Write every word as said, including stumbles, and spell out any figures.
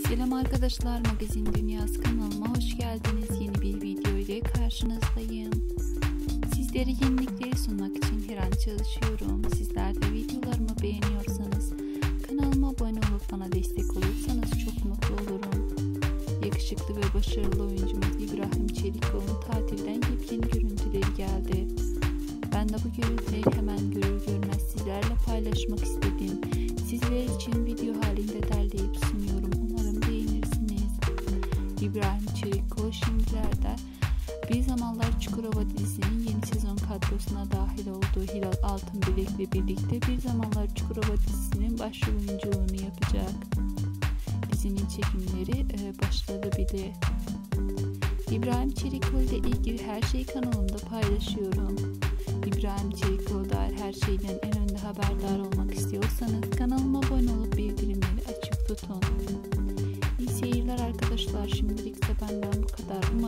Selam arkadaşlar, Magazin Dünyası kanalıma hoş geldiniz. Yeni bir video ile karşınızdayım. Sizlere yenilikleri sunmak için her an çalışıyorum. Sizler de videolarımı beğeniyorsanız kanalıma abone olup bana destek olursanız çok mutlu olurum. Yakışıklı ve başarılı oyuncumuz İbrahim Çelikoğlu'nun tatilden yepyeni görüntüleri geldi. Ben de bu görüntüleri hemen görür görmez sizlerle paylaşmak istedim. Sizler için video halinde derleyip sunuyorum. Umarım beğenirsiniz. İbrahim Çelikoğlu şimdilerde Bir Zamanlar Çukurova dizisinin yeni sezon kadrosuna dahil olduğu Hilal Altınbilek'le birlikte Bir Zamanlar Çukurova dizisinin başrol oyunculuğunu yapacak. Dizinin çekimleri e, başladı bile. İbrahim Çelikoğlu ile ilgili her şeyi kanalımda paylaşıyorum. İbrahim Çelikoğlu dair her şeyden en önde haberdar olmak istiyorsanız kanalıma abone olup bildirimleri açık tutun. İyi seyirler arkadaşlar. Şimdilik ise benden bu kadar. Umarım